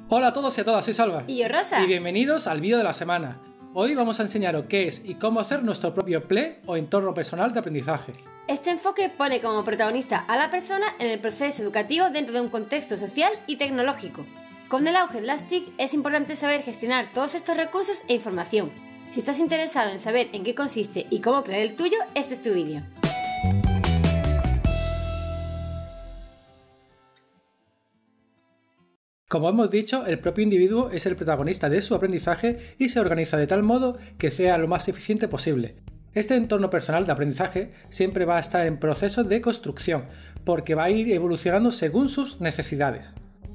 Hola a todos y a todas, soy Salva. Y yo, Rosa. Y bienvenidos al vídeo de la semana. Hoy vamos a enseñaros qué es y cómo hacer nuestro propio PLE o entorno personal de aprendizaje. Este enfoque pone como protagonista a la persona en el proceso educativo dentro de un contexto social y tecnológico. Con el auge de las TIC es importante saber gestionar todos estos recursos e información. Si estás interesado en saber en qué consiste y cómo crear el tuyo, este es tu vídeo. Como hemos dicho, el propio individuo es el protagonista de su aprendizaje y se organiza de tal modo que sea lo más eficiente posible. Este entorno personal de aprendizaje siempre va a estar en proceso de construcción, porque va a ir evolucionando según sus necesidades.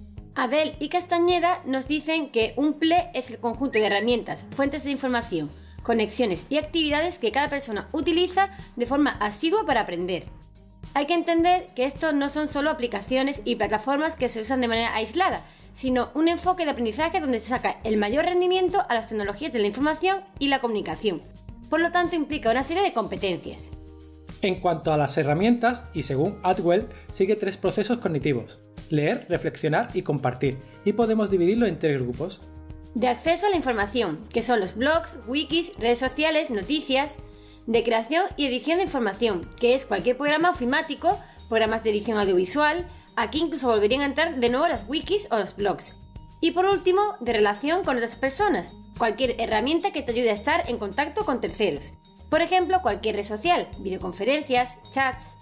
Adel y Castañeda nos dicen que un PLE es el conjunto de herramientas, fuentes de información, conexiones y actividades que cada persona utiliza de forma asidua para aprender. Hay que entender que esto no son solo aplicaciones y plataformas que se usan de manera aislada, sino un enfoque de aprendizaje donde se saca el mayor rendimiento a las tecnologías de la información y la comunicación. Por lo tanto, implica una serie de competencias. En cuanto a las herramientas, y según Atwell, sigue 3 procesos cognitivos: leer, reflexionar y compartir, y podemos dividirlo en 3 grupos. De acceso a la información, que son los blogs, wikis, redes sociales, noticias. De creación y edición de información, que es cualquier programa ofimático, programas de edición audiovisual. Aquí incluso volverían a entrar de nuevo las wikis o los blogs. Y por último, de relación con otras personas, cualquier herramienta que te ayude a estar en contacto con terceros. Por ejemplo, cualquier red social, videoconferencias, chats.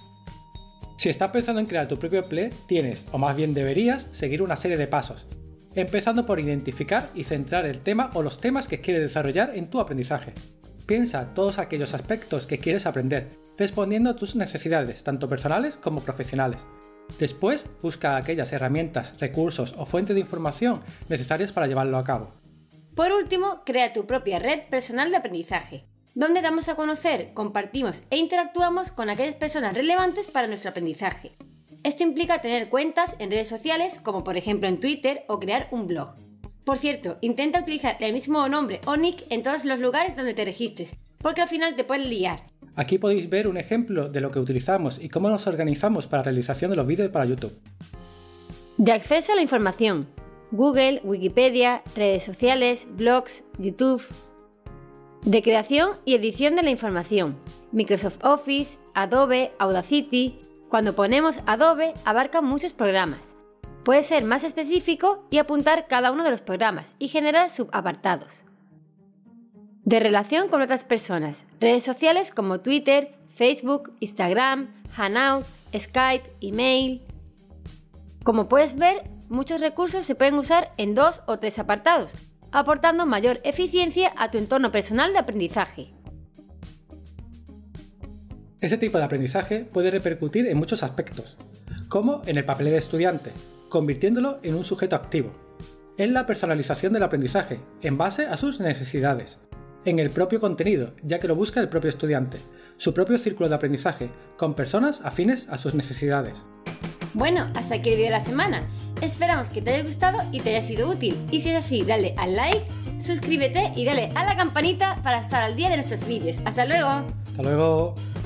Si estás pensando en crear tu propio PLE, tienes, o más bien deberías, seguir una serie de pasos. Empezando por identificar y centrar el tema o los temas que quieres desarrollar en tu aprendizaje. Piensa todos aquellos aspectos que quieres aprender, respondiendo a tus necesidades, tanto personales como profesionales. Después, busca aquellas herramientas, recursos o fuentes de información necesarias para llevarlo a cabo. Por último, crea tu propia red personal de aprendizaje, donde damos a conocer, compartimos e interactuamos con aquellas personas relevantes para nuestro aprendizaje. Esto implica tener cuentas en redes sociales, como por ejemplo en Twitter, o crear un blog. Por cierto, intenta utilizar el mismo nombre o nick en todos los lugares donde te registres, porque al final te puedes liar. Aquí podéis ver un ejemplo de lo que utilizamos y cómo nos organizamos para la realización de los vídeos para YouTube. De acceso a la información: Google, Wikipedia, redes sociales, blogs, YouTube. De creación y edición de la información: Microsoft Office, Adobe, Audacity. Cuando ponemos Adobe, abarca muchos programas. Puede ser más específico y apuntar cada uno de los programas y generar subapartados. De relación con otras personas: redes sociales como Twitter, Facebook, Instagram, Hangout, Skype, email. Como puedes ver, muchos recursos se pueden usar en 2 o 3 apartados, aportando mayor eficiencia a tu entorno personal de aprendizaje. Este tipo de aprendizaje puede repercutir en muchos aspectos, como en el papel de estudiante, convirtiéndolo en un sujeto activo, en la personalización del aprendizaje, en base a sus necesidades, en el propio contenido, ya que lo busca el propio estudiante, su propio círculo de aprendizaje, con personas afines a sus necesidades. Bueno, hasta aquí el vídeo de la semana. Esperamos que te haya gustado y te haya sido útil. Y si es así, dale al like, suscríbete y dale a la campanita para estar al día de nuestros vídeos. ¡Hasta luego! ¡Hasta luego!